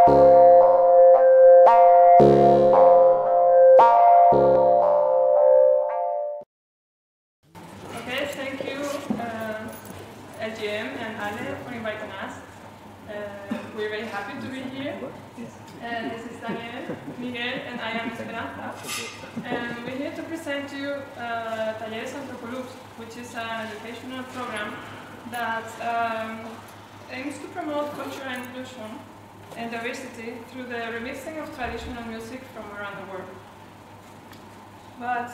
Okay, thank you, LGM and Ale, for inviting us. We're very happy to be here. This is Daniel, Miguel, and I am Esperanza. And we're here to present to you Talleres Antropoloops, which is an educational program that aims to promote cultural inclusion and diversity through the remixing of traditional music from around the world. But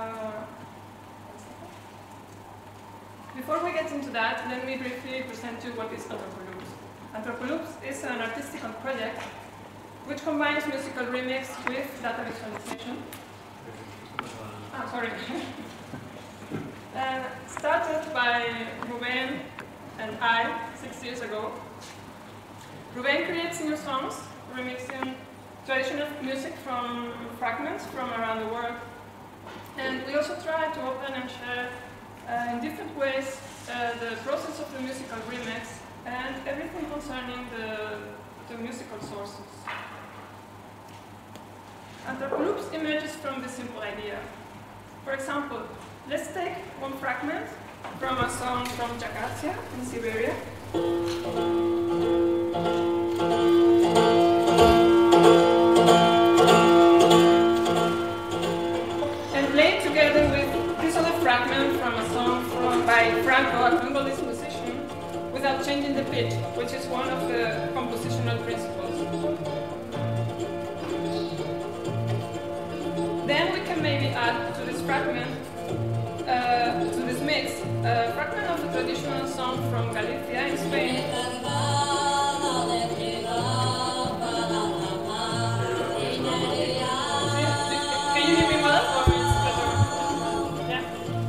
before we get into that, let me briefly present to you what is Antropoloops. Antropoloops is an artistical project which combines musical remix with data visualization. Started by Ruben and I 6 years ago. Ruben creates new songs, remixing traditional music from fragments from around the world. And we also try to open and share in different ways the process of the musical remix and everything concerning the musical sources. Antropoloops emerges from this simple idea. For example, let's take one fragment from a song from Jakarta in Siberia. And play it together with this other fragment from a song by Franco, a Congolese musician, without changing the pitch, which is one of the compositional principles. Then we can maybe add to this fragment, to this mix, a fragment of a traditional song from Galicia in Spain. Can you hear me well, or is it better? Yeah?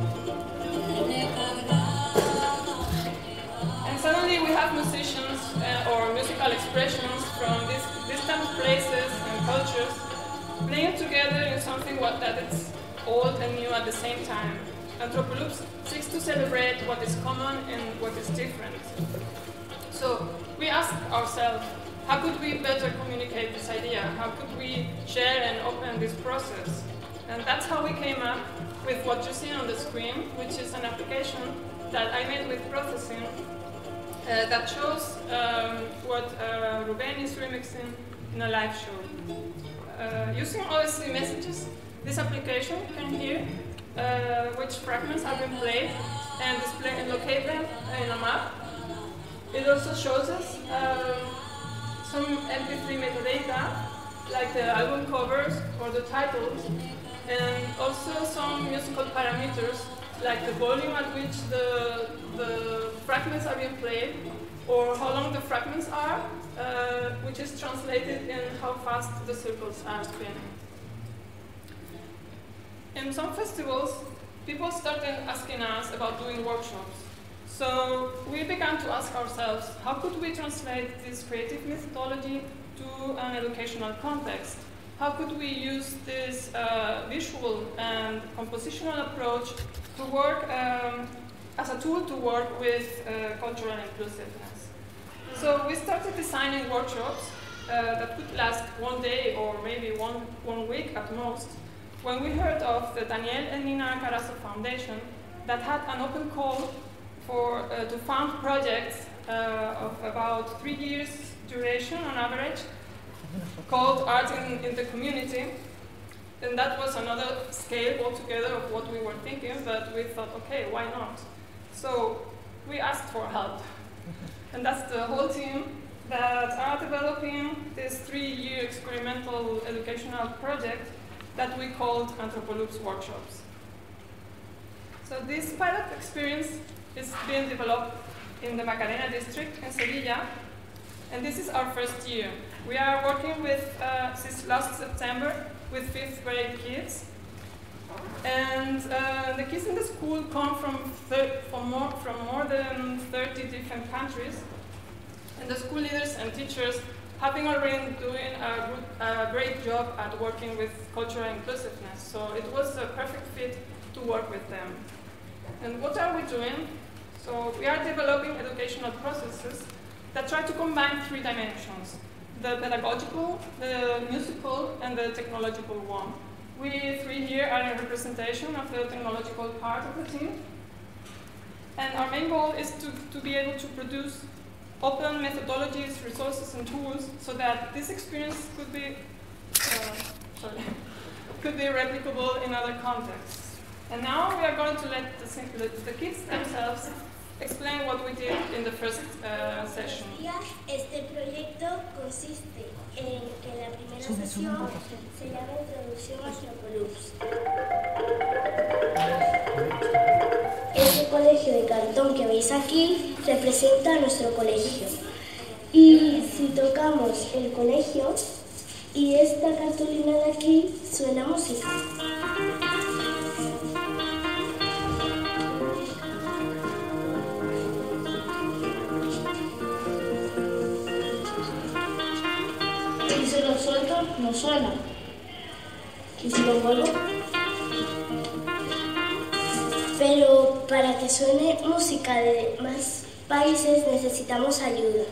And suddenly we have musicians or musical expressions from these distant places and cultures playing together in something that is old and new at the same time. Antropoloops seeks to celebrate what is common and what is different. So we ask ourselves, how could we better communicate this idea? How could we share and open this process? And that's how we came up with what you see on the screen, which is an application that I made with Processing that shows what Ruben is remixing in a live show. Using OSC messages, this application can hear which fragments have been played and display and locate them in a map. It also shows us some MP3 metadata, like the album covers or the titles, and also some musical parameters, like the volume at which the fragments are being played, or how long the fragments are, which is translated in how fast the circles are spinning. In some festivals, people started asking us about doing workshops. So we began to ask ourselves, how could we translate this creative methodology to an educational context? How could we use this visual and compositional approach to work as a tool to work with cultural inclusiveness? So we started designing workshops that could last one day or maybe one week at most, when we heard of the Daniel and Nina Carazo Foundation that had an open call to fund projects of about 3 years duration on average, called Art in the Community. And that was another scale altogether of what we were thinking, but we thought, okay, why not? So we asked for help. And that's the whole team that are developing this 3-year experimental educational project that we called Antropoloops Workshops. So this pilot experience is being developed in the Macarena district in Sevilla, and this is our first year. We are working with, since last September, with 5th grade kids. And the kids in the school come from more than 30 different countries. And the school leaders and teachers have been already doing a great job at working with cultural inclusiveness. So it was a perfect fit to work with them. And what are we doing? So we are developing educational processes that try to combine 3 dimensions: the pedagogical, the musical, and the technological one. We three here are a representation of the technological part of the team. And our main goal is to be able to produce open methodologies, resources, and tools so that this experience could be replicable in other contexts. And now we are going to let the kids themselves explain what we did in the first session. Este proyecto consiste en que la primera sesión se llama Introducción a Antropoloops. Este colegio de cartón que veis aquí representa a nuestro colegio. Y si tocamos el colegio y esta cartulina de aquí suena música. Y si lo suelto, no suena. ¿Y si lo vuelvo? Pero para que suene música de más países necesitamos ayuda.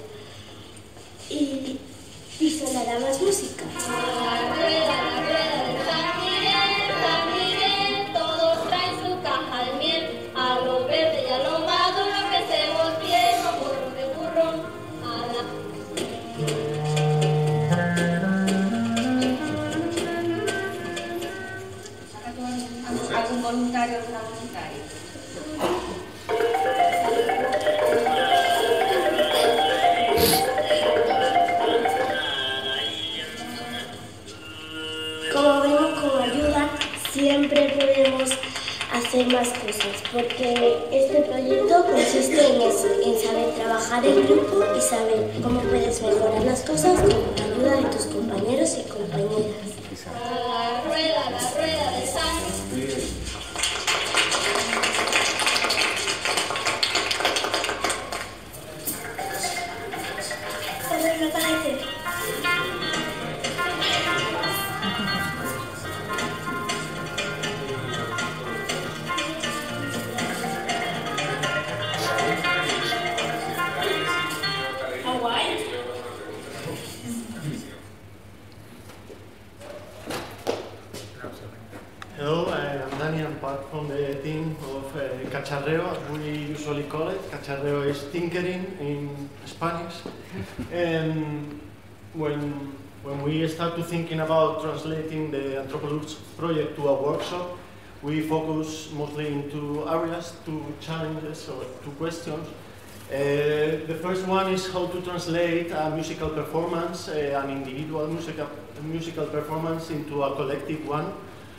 Y sonará más música. La rueda de San Miguel, todos traen su caja de miel. A lo verde y a lo maduro que se volteen, no burro de burro. ¿Algún voluntario o alguna voluntaria? Como vemos, con ayuda siempre podemos hacer más cosas, porque este proyecto consiste en eso, en saber trabajar en grupo y saber cómo puedes mejorar las cosas con la ayuda de tus compañeros y compañeras. La rueda de San Miguel. ¿Cómo me parece? Hello, I'm Dani. I'm part from the team of Cacharreo, as we usually call it. Cacharreo is tinkering in Spanish. And when we started thinking about translating the Antropoloops project to a workshop, we focus mostly in two areas, two challenges or two questions. The first one is how to translate a musical performance, an individual musical performance, into a collective one.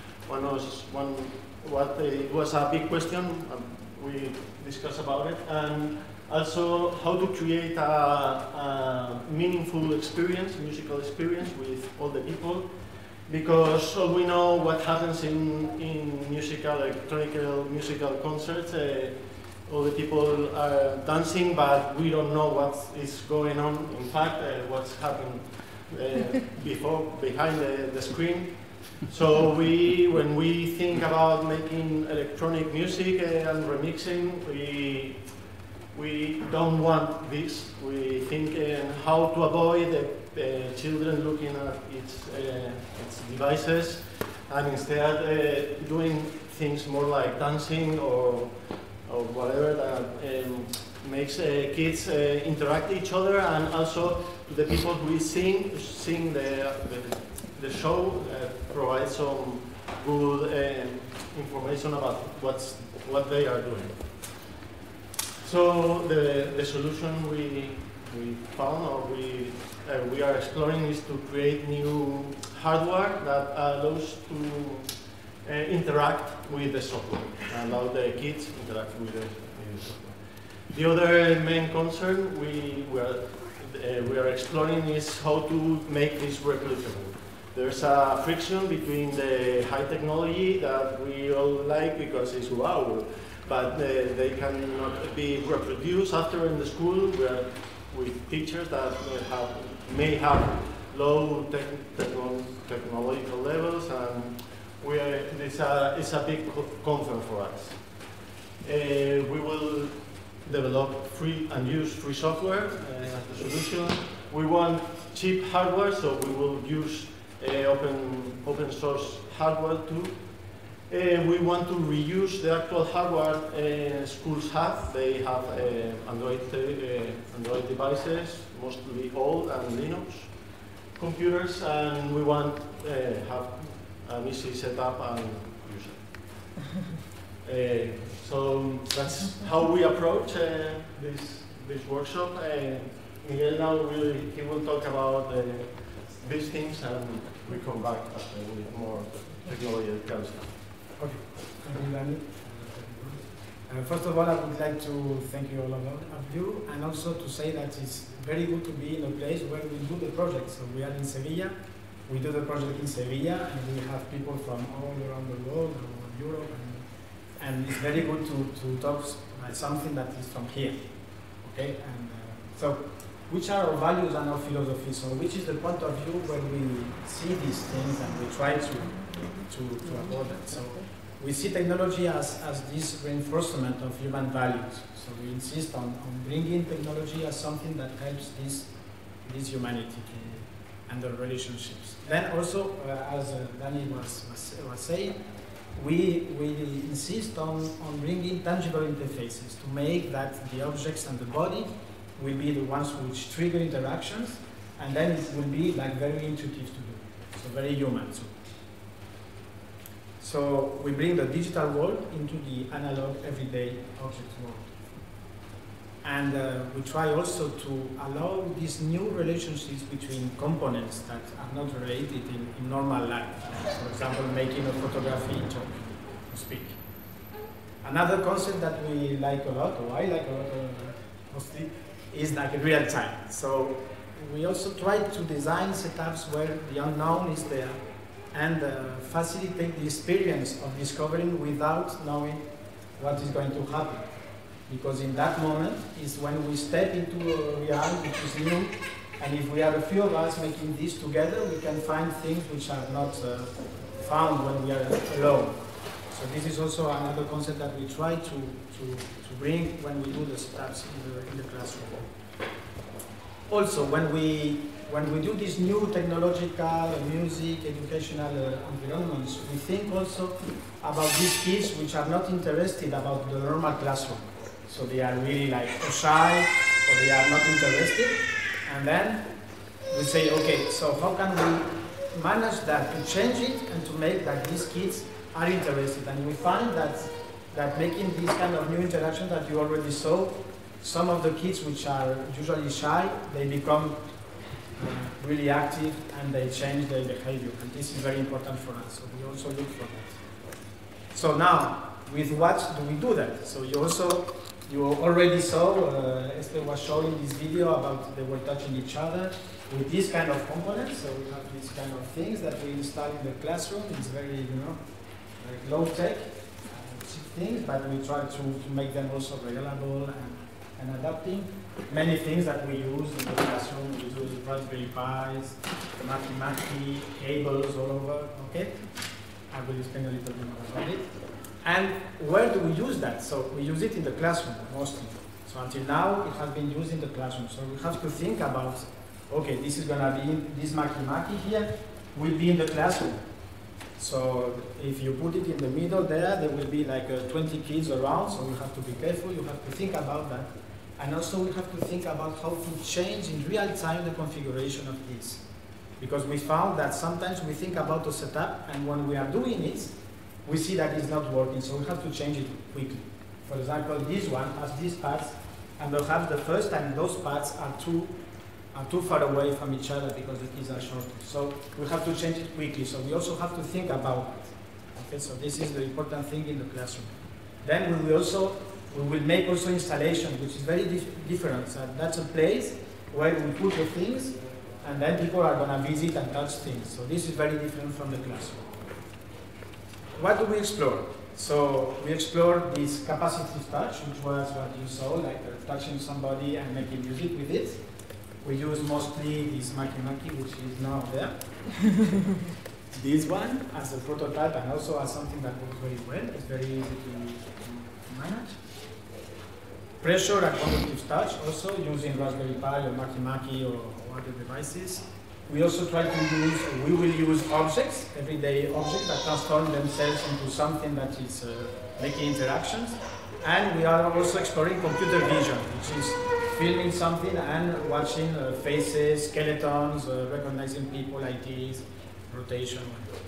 It was a big question. We discussed about it, and also how to create a meaningful experience, musical experience with all the people, because all we know what happens in electronic musical concerts. All the people are dancing, but we don't know what is going on. In fact, what's happening behind the screen. So when we think about making electronic music and remixing, we don't want this. We think how to avoid the children looking at its devices, and instead doing things more like dancing or whatever that makes kids interact with each other, and also the people who sing the show provide some good information about what they are doing. So the solution we found, or we are exploring, is to create new hardware that allows to interact with the software, allow the kids to interact with the software. The other main concern we are exploring is how to make this replicable. There's a friction between the high technology that we all like because it's wow, but they cannot be reproduced after in the school with teachers that may have low technological levels, and it's a big concern for us. We will develop free and use free software as the solution. We want cheap hardware, so we will use open source hardware too. We want to reuse the actual hardware schools have. They have Android devices, mostly old, and Linux computers, and we want to have an easy setup and use it. So that's how we approach this workshop. Miguel now he will talk about these things, and we come back after with more technological stuff. Okay, thank you, Danny. First of all, I would like to thank you all of you, and also to say that it's very good to be in a place where we do the project. So we are in Sevilla, we do the project in Sevilla, and we have people from all around the world, around Europe, and it's very good to talk about something that is from here. Okay, and so which are our values and our philosophy? So which is the point of view where we see these things and we try to avoid that? So we see technology as this reinforcement of human values. So we insist on bringing technology as something that helps this humanity and the relationships. Then also, as Danny was saying, we insist on bringing tangible interfaces to make that the objects and the body will be the ones which trigger interactions, and then it will be like very intuitive to do, so very human too. So we bring the digital world into the analog everyday object world. And we try also to allow these new relationships between components that are not related in normal life. Like, for example, making a photography, talking, to speak. Another concept that we like a lot, or I like a lot mostly, is like real time. So we also try to design setups where the unknown is there and facilitate the experience of discovering without knowing what is going to happen. Because in that moment is when we step into a realm which is new, and if we are a few of us making this together, we can find things which are not found when we are alone. So this is also another concept that we try to bring when we do the steps in the classroom. Also, when we do these new technological, music, educational environments, we think also about these kids which are not interested about the normal classroom. So they are really like shy, or they are not interested. And then we say, okay, so how can we manage that, to change it and to make that these kids are interested? And we find that making these kind of new interactions that you already saw, some of the kids which are usually shy, they become really active and they change their behavior. And this is very important for us. So we also look for that. So now, with what do we do that? So you already saw, Esther was showing this video about they were touching each other with these kind of components. So we have these kind of things that we install in the classroom. It's very, very low tech things, but we try to make them also reliable and adapting. Many things that we use in the classroom, we use Raspberry Pis, Maki, cables all over, okay? I will explain a little bit more about it. And where do we use that? So we use it in the classroom mostly. So until now, it has been used in the classroom. So we have to think about, okay, this is going to be, this Maki here will be in the classroom. So if you put it in the middle there will be like 20 kids around, so you have to be careful, you have to think about that. And also we have to think about how to change in real time the configuration of this. Because we found that sometimes we think about the setup, and when we are doing it, we see that it's not working, so we have to change it quickly. For example, this one has these pads, and perhaps the first time those pads are too far away from each other because the kids are shorter. So we have to change it quickly. So we also have to think about it. Okay, so this is the important thing in the classroom. Then we will make also installation, which is very different. So that's a place where we put the things, and then people are going to visit and touch things. So this is very different from the classroom. What do we explore? So we explore this capacitive touch, which was what you saw, like touching somebody and making music with it. We use mostly this Maki, which is now there. This one as a prototype and also as something that works very well. It's very easy to manage. pressure and cognitive touch, also using Raspberry Pi or Makimaki or other devices. We also try to use, we will use objects, everyday objects that transform themselves into something that is making interactions. And we are also exploring computer vision, which is filming something and watching faces, skeletons, recognizing people, IDs, rotation.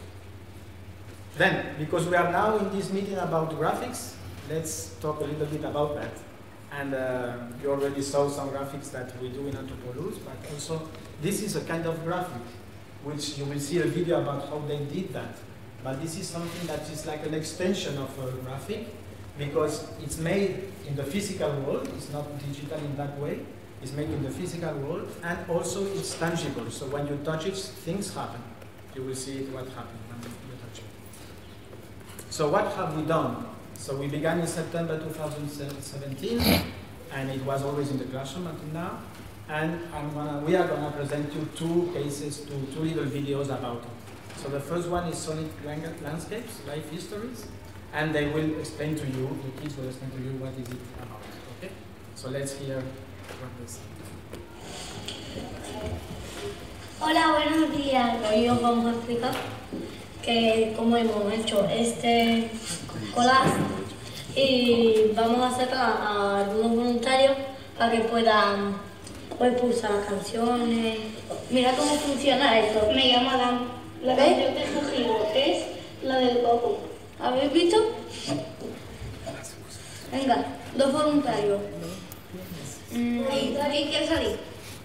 Then, because we are now in this meeting about graphics, let's talk a little bit about that. And you already saw some graphics that we do in Antropoluz, but also this is a kind of graphic, which you will see a video about how they did that. But this is something that is like an extension of a graphic, because it's made in the physical world, it's not digital in that way, it's made in the physical world, and also it's tangible, so when you touch it, things happen. You will see what happens when you touch it. So what have we done? So we began in September 2017, and it was always in the classroom until now, and we are going to present you two cases, two little videos about it. So the first one is Sonic Landscapes, Life Histories, and they will explain to you, the kids will explain to you what is it about, okay? So let's hear what they say. Hola, buenos días. Hoy os vamos a explicar cómo hemos hecho este collage y vamos a hacer a algunos voluntarios para que puedan pulsar canciones. Mira cómo funciona esto. Me llamo Adam. La canción que he escogido es la del Goku. ¿Habéis visto? Venga, 2 voluntarios. ¿Quién quiere salir?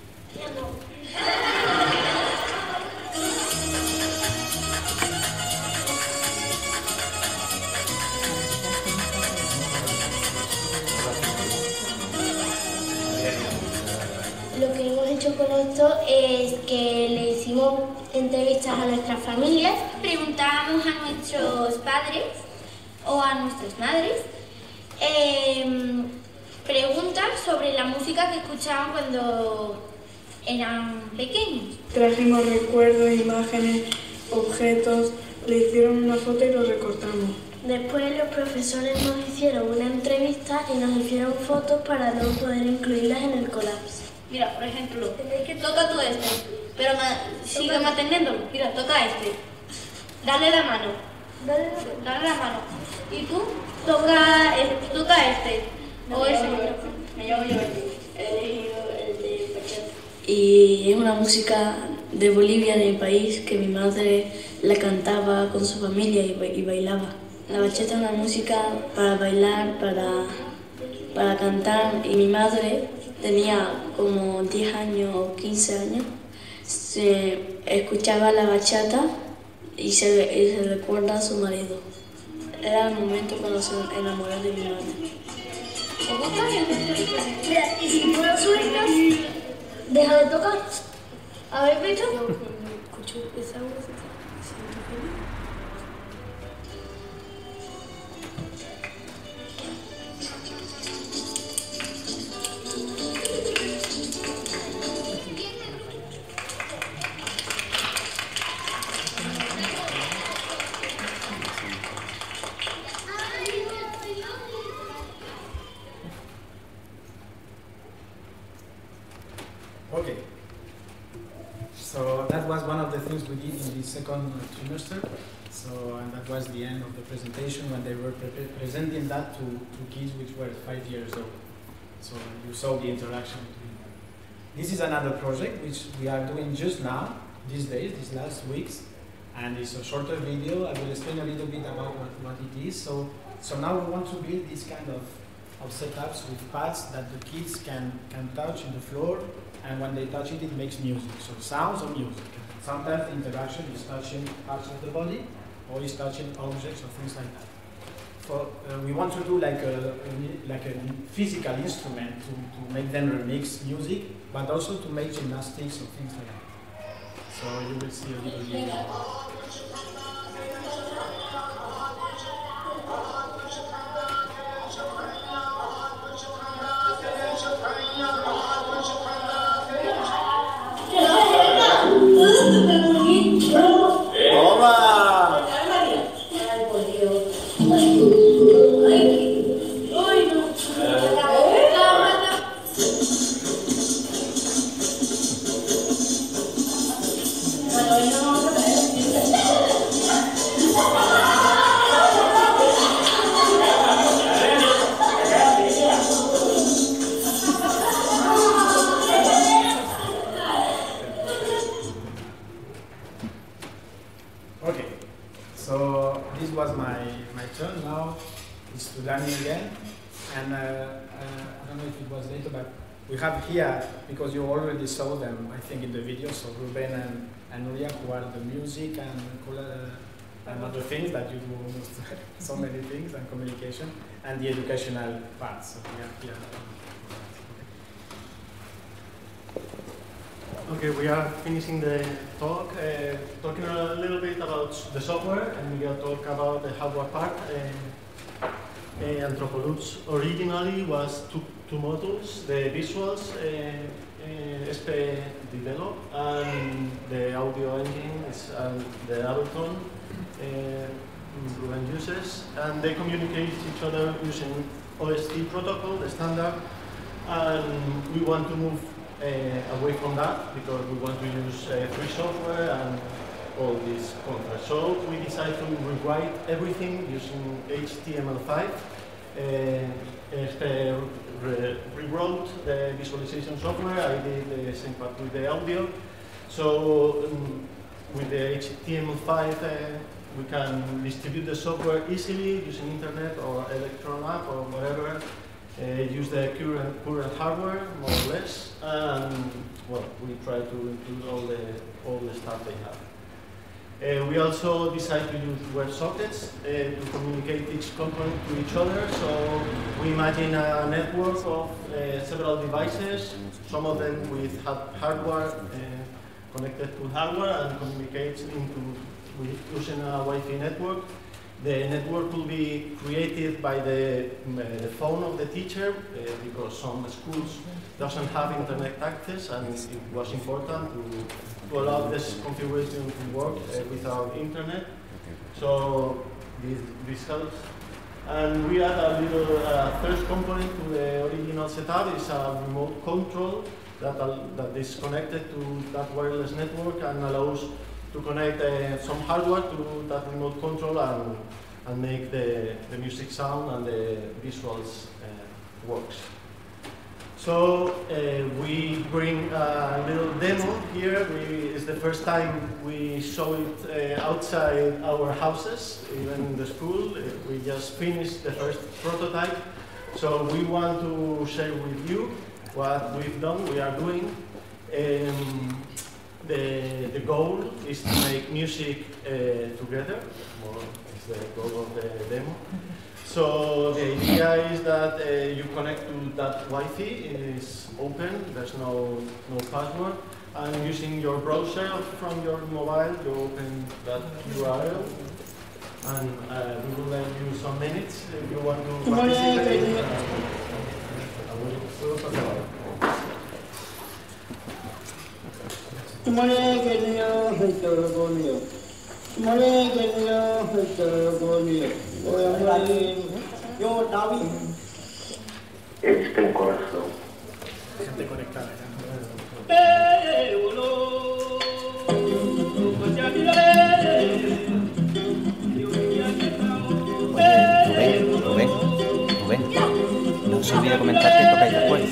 Lo que hemos hecho con esto es que le hicimos entrevistas a nuestras familias, preguntábamos a nuestros padres o a nuestras madres preguntas sobre la música que escuchaban cuando eran pequeños. Trajimos recuerdos, imágenes, objetos, le hicieron una foto y lo recortamos. Después los profesores nos hicieron una entrevista y nos hicieron fotos para luego poder incluirlas en el collage. Mira, por ejemplo, toca tú este, pero sigue manteniéndolo. Mira, toca este. Dale la mano. Dale la mano. Y tú toca este. O ese. Me llamo yo. He elegido el de bachata. Y es una música de Bolivia, de mi país, que mi madre la cantaba con su familia y bailaba. La bachata es una música para bailar, para cantar, y mi madre tenía como 10 años o 15 años, escuchaba la bachata y se recuerda a su marido. Era el momento cuando se enamoró de mi madre. Mira, y si tú lo sueltas, deja de tocar. ¿Habéis visto? Escucho esa voz. Okay, so that was one of the things we did in the second trimester. So, and that was the end of the presentation when they were presenting that to kids which were 5 years old. So you saw the interaction between them. This is another project which we are doing just now, these days, these last weeks, and it's a shorter video. I will explain a little bit about what it is. So now we want to build this kind of setups with pads that the kids can touch in the floor, and when they touch it, it makes music. So sounds or music. Sometimes the interaction is touching parts of the body, or is touching objects or things like that. So we want to do like a physical instrument to make them remix music, but also to make gymnastics or things like that. So you will see a little video. Okay, so this was my turn. Now it's to Danny again, and I don't know if it was later, but we have here, because you already saw them, I think, in the video, so Ruben and Nuria, who are the music and other things that you do almost so many things, and communication, and the educational part. So we are here. Okay, we are finishing the talk, talking a little bit about the software, and we will talk about the hardware part. Anthropoloops originally was two modules, the visuals SP developed, and the audio engine is the Ableton Ruben uses, and they communicate each other using OST protocol, the standard, and we want to move away from that because we want to use free software and all this contract. So we decided to rewrite everything using HTML5. Rewrote the visualization software. I did the same part with the audio. So with the HTML5, we can distribute the software easily using internet or Electron app or whatever. Use the current hardware, more or less, and well, we try to include all the stuff they have. We also decide to use WebSockets to communicate each component to each other. So we imagine a network of several devices, some of them with hardware connected to hardware and communicates using a Wi-Fi network. The network will be created by the phone of the teacher because some schools doesn't have internet access, and it was important to allow this configuration to work without internet. So this helps. And we add a little first component to the original setup. Is a remote control that is connected to that wireless network and allows to connect some hardware to that remote control and make the music sound and the visuals works. So we bring a little demo here. It's the first time we show it outside our houses, even in the school. We just finished the first prototype. So we want to share with you what we've done, we are doing. The goal is to make music together, more is the goal of the demo. So the idea is that you connect to that Wi-Fi, it is open, there's no password, and using your browser from your mobile, you open that URL, and we will lend you some minutes if you want to participate. Este un corazón. Gente conectada. Rubén, no se olvide comentar que tocáis después.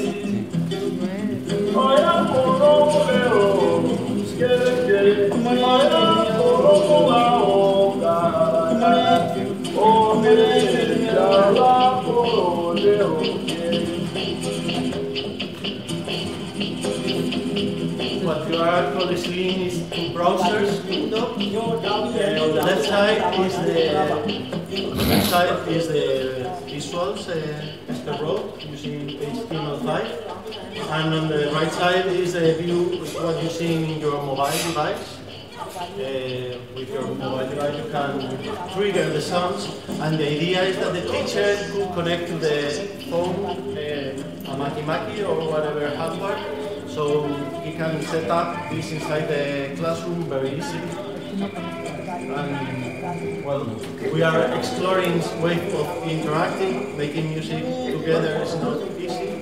What you are actually seeing is two browsers window. On the left side is the visuals Esther wrote using HTML5, and on the right side is the view what you see in your mobile device. With your mobile device you can trigger the sounds, and the idea is that the teacher could connect to the phone, a Maki or whatever hardware, so he can set up this inside the classroom very easily. And well, we are exploring ways of interacting, making music together is not easy.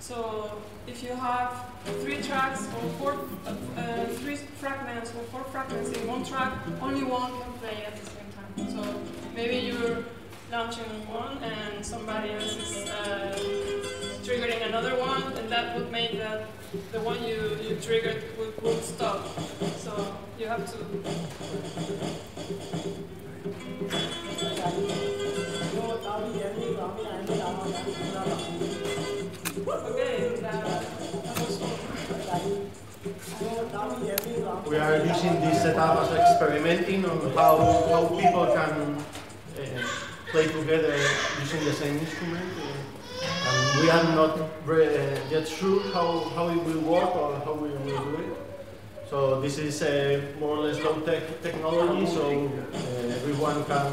So if you have 3 tracks or 3 fragments or 4 fragments in one track, only one can play at the same time. So maybe you're launching one and somebody else is triggering another one, and that would make that the one you triggered would stop. So you have to. Okay, that was all. We are using this setup as experimenting on how people can play together using the same instrument. And we are not yet sure how it will work or how we will do it. So this is more or less low-tech technology, so everyone can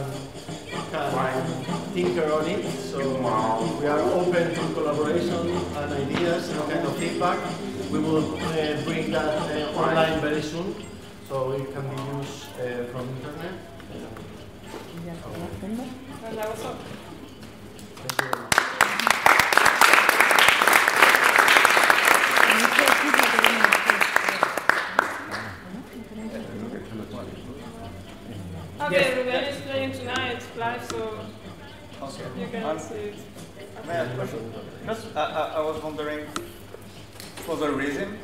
tinker on it. So we are open to collaboration and ideas and kind of feedback. We will bring that online very soon, so it can be used from internet. And that was all. Thank you. Okay, Yes. Ruben is playing tonight live, so you can see it. May I have a question? Just, I was wondering, for the rhythm,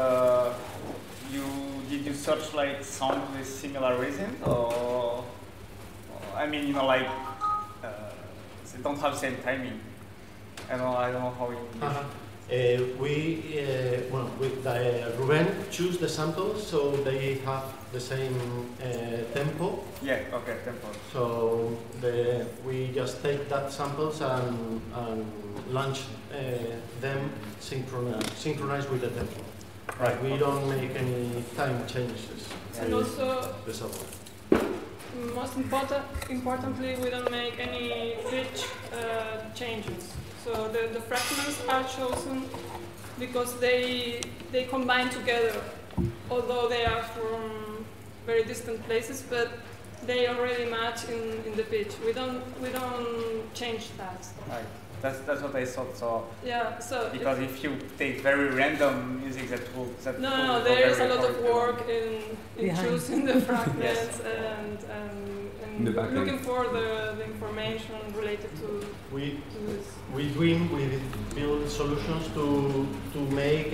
did you search like songs with similar rhythm, or I mean, you know, like they don't have same timing. I don't know how it. With Ruben choose the samples so they have the same tempo. Yeah. Okay. Tempo. So we just take that samples and launch them synchronized with the tempo. Right. We don't make any time changes. And also, the sample. most importantly, we don't make any pitch changes. So the fragments are chosen because they combine together, although they are from very distant places, but they already match in the pitch. We don't change that. Right. That's what I thought. So yeah. So because if you take very random music, no, there is a lot of work in choosing the fragments yes. and looking for the information related to this. We build solutions to make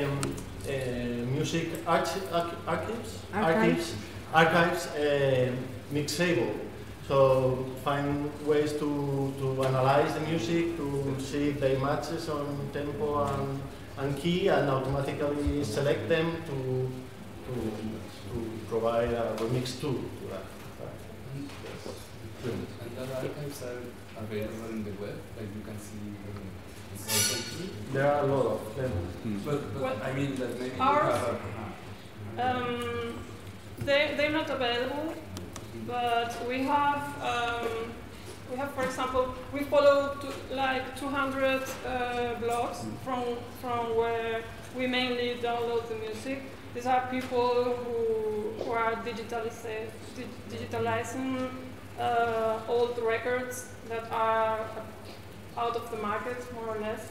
music archives mixable. So find ways to analyze the music, to see if they matches on tempo and key, and automatically select them to provide a remix tool to that. And the archives are available in the web, like you can see. There are a lot of them. But I mean that maybe ours, they're not available. But we have, for example, we follow like 200 blogs from where we mainly download the music. These are people who are digitalizing old records that are out of the market, more or less,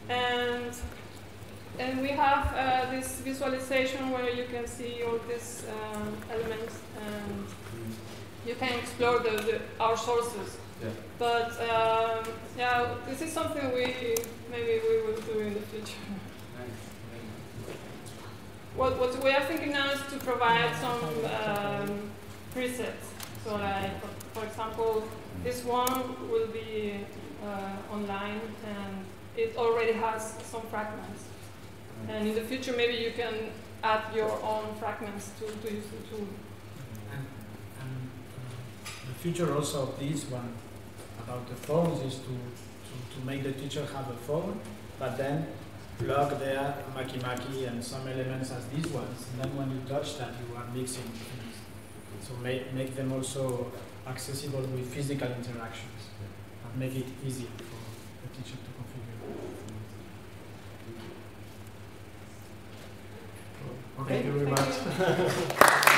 and we have this visualization where you can see all these elements and you can explore our sources. Yeah. But yeah, this is something maybe we will do in the future. What we are thinking now is to provide some presets. So like, for example, this one will be online and it already has some fragments. And in the future, maybe you can add your own fragments to use the tool. The future also of this one about the phones is to make the teacher have a phone, but then plug there Maki and some elements as these ones, and then when you touch that you are mixing things. So make them also accessible with physical interactions and make it easy for the teacher to configure. Okay, thank you very much.